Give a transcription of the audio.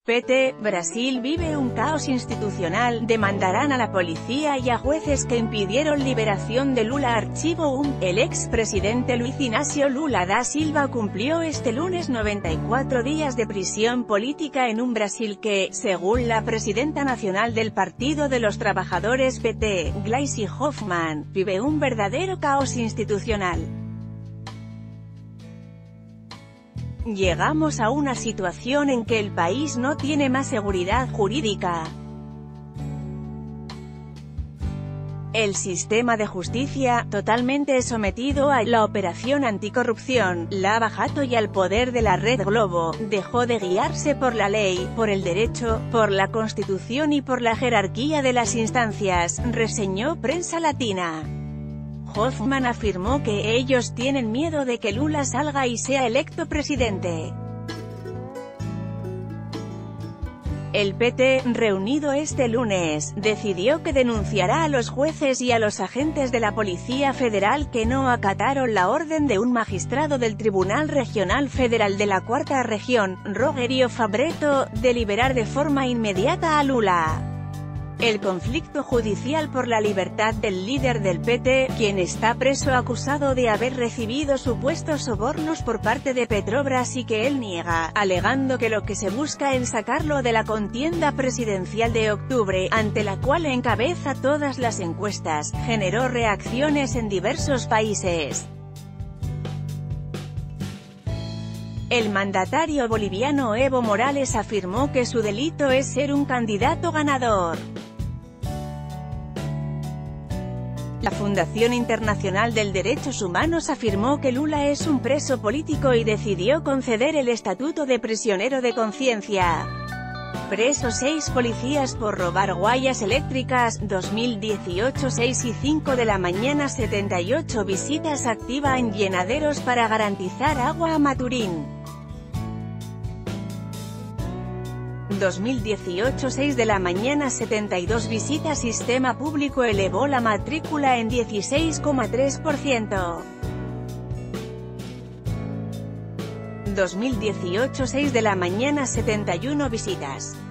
PT, Brasil vive un caos institucional, demandarán a la policía y a jueces que impidieron liberación de Lula. Archivo 1. El expresidente Luiz Inácio Lula da Silva cumplió este lunes 94 días de prisión política en un Brasil que, según la presidenta nacional del Partido de los Trabajadores PT, Gleisi Hoffmann, vive un verdadero caos institucional. Llegamos a una situación en que el país no tiene más seguridad jurídica. El sistema de justicia, totalmente sometido a la operación anticorrupción, Lava Jato y al poder de la Red Globo, dejó de guiarse por la ley, por el derecho, por la Constitución y por la jerarquía de las instancias, reseñó Prensa Latina. Hoffmann afirmó que ellos tienen miedo de que Lula salga y sea electo presidente. El PT, reunido este lunes, decidió que denunciará a los jueces y a los agentes de la Policía Federal que no acataron la orden de un magistrado del Tribunal Regional Federal de la Cuarta Región, Rogério Fabretto, de liberar de forma inmediata a Lula. El conflicto judicial por la libertad del líder del PT, quien está preso acusado de haber recibido supuestos sobornos por parte de Petrobras y que él niega, alegando que lo que se busca es sacarlo de la contienda presidencial de octubre, ante la cual encabeza todas las encuestas, generó reacciones en diversos países. El mandatario boliviano Evo Morales afirmó que su delito es ser un candidato ganador. La Fundación Internacional de Derechos Humanos afirmó que Lula es un preso político y decidió conceder el estatuto de prisionero de conciencia. Presos 6 policías por robar guayas eléctricas. 2018 6 y 5 de la mañana 78 visitas activa en llenaderos para garantizar agua a Maturín. 2018 6 de la mañana 72 visitas. Sistema público elevó la matrícula en 16,3%. 2018 6 de la mañana 71 visitas.